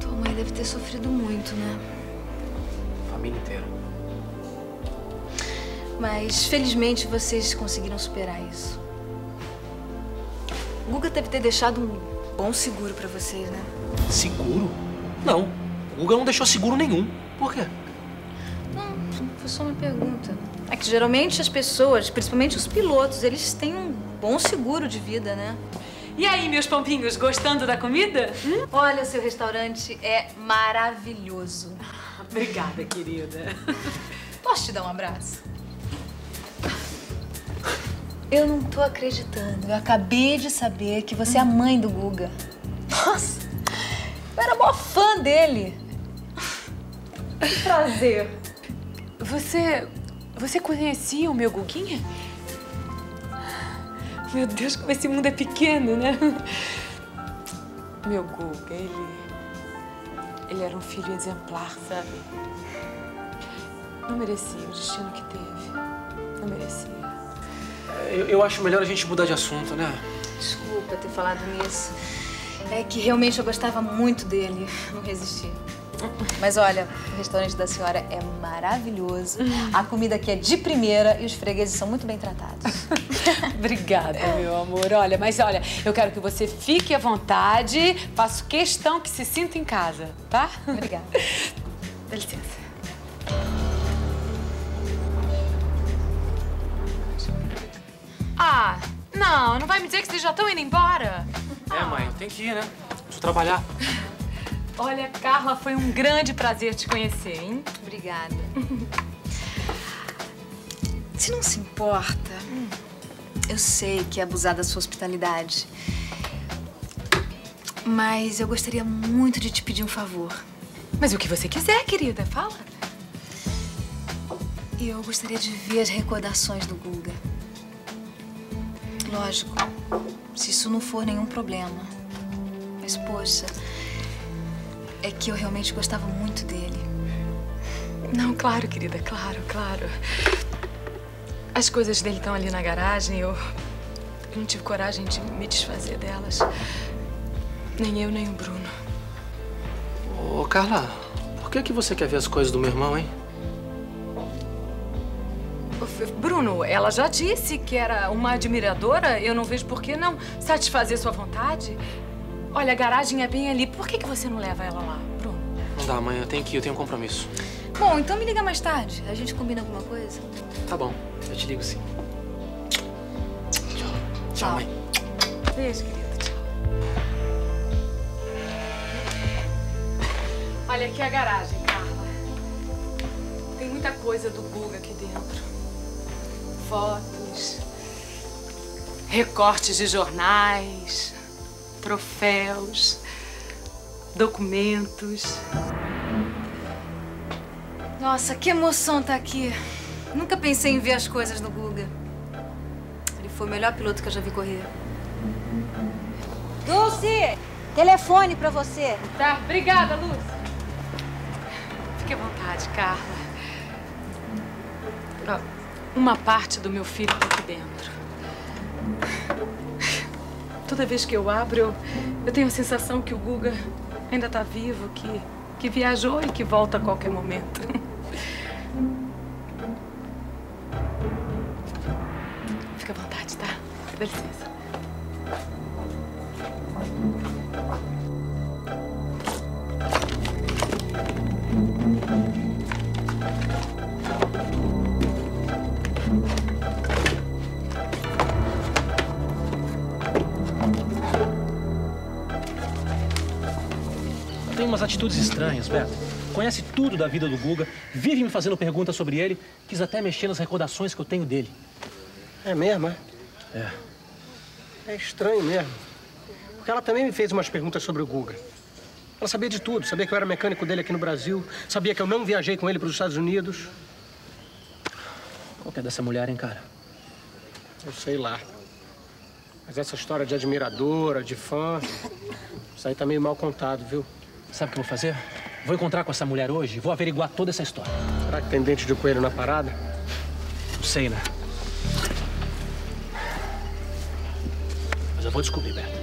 Tua mãe deve ter sofrido muito, né? Família inteira. Mas, felizmente, vocês conseguiram superar isso. O Guga deve ter deixado um bom seguro pra vocês, né? Seguro? Não. O Guga não deixou seguro nenhum. Por quê? Não, foi só uma pergunta. É que geralmente as pessoas, principalmente os pilotos, eles têm um bom seguro de vida, né? E aí, meus pombinhos, gostando da comida? Olha, seu restaurante é maravilhoso. Obrigada, querida. Posso te dar um abraço? Eu não tô acreditando. Eu acabei de saber que você é a mãe do Guga. Nossa, eu era mó fã dele. Que prazer. Você conhecia o meu Guguinha? Meu Deus, como esse mundo é pequeno, né? Meu Guga, ele era um filho exemplar, sabe? Não merecia o destino que teve. Não merecia. Eu acho melhor a gente mudar de assunto, né? Desculpa ter falado nisso. É que realmente eu gostava muito dele. Não resisti. Mas olha, o restaurante da senhora é maravilhoso. A comida aqui é de primeira e os fregueses são muito bem tratados. Obrigada, meu amor. Olha, eu quero que você fique à vontade. Faço questão que se sinta em casa, tá? Obrigada. Dá licença. Ah, não vai me dizer que vocês já estão indo embora? É, mãe, tem que ir, né? Preciso trabalhar. Olha, Carla, foi um grande prazer te conhecer, hein? Obrigada. Se não se importa, eu sei que é abusar da sua hospitalidade, mas eu gostaria muito de te pedir um favor. Mas o que você quiser, querida, fala. Eu gostaria de ver as recordações do Guga. Lógico, se isso não for nenhum problema. Mas, poxa, é que eu realmente gostava muito dele. Não, claro, querida, claro. As coisas dele estão ali na garagem, eu não tive coragem de me desfazer delas. Nem eu, nem o Bruno. Ô, Carla, por que você quer ver as coisas do meu irmão, hein? Bruno, ela já disse que era uma admiradora. Eu não vejo por que não satisfazer sua vontade. Olha, a garagem é bem ali. Por que você não leva ela lá, Bruno? Não dá, mãe. Eu tenho que ir. Eu tenho um compromisso. Bom, então me liga mais tarde. A gente combina alguma coisa? Tá bom. Eu te ligo sim. Tchau. Tchau, mãe. Beijo, querida. Tchau. Olha aqui a garagem, Carla. Tem muita coisa do Guga aqui dentro. Fotos, recortes de jornais, troféus, documentos. Nossa, que emoção tá aqui. Nunca pensei em ver as coisas do Guga. Ele foi o melhor piloto que eu já vi correr. Dulce! Telefone pra você. Tá, obrigada, Lúcia. Fique à vontade, Carla. Ó, uma parte do meu filho tá aqui dentro. Toda vez que eu abro, eu tenho a sensação que o Guga ainda tá vivo, que viajou e que volta a qualquer momento. Fica à vontade, tá? Dá licença. Tem umas atitudes estranhas, Beto. Conhece tudo da vida do Guga, vive me fazendo perguntas sobre ele, quis até mexer nas recordações que eu tenho dele. É mesmo, é? É. É estranho mesmo. Porque ela também me fez umas perguntas sobre o Guga. Ela sabia de tudo, sabia que eu era mecânico dele aqui no Brasil, sabia que eu não viajei com ele para os Estados Unidos. Qual que é dessa mulher, hein, cara? Eu sei lá. Mas essa história de admiradora, de fã, isso aí tá meio mal contado, viu? Sabe o que eu vou fazer? Vou encontrar com essa mulher hoje e vou averiguar toda essa história. Será que tem dente de coelho na parada? Não sei, né? Mas eu vou descobrir, Beto.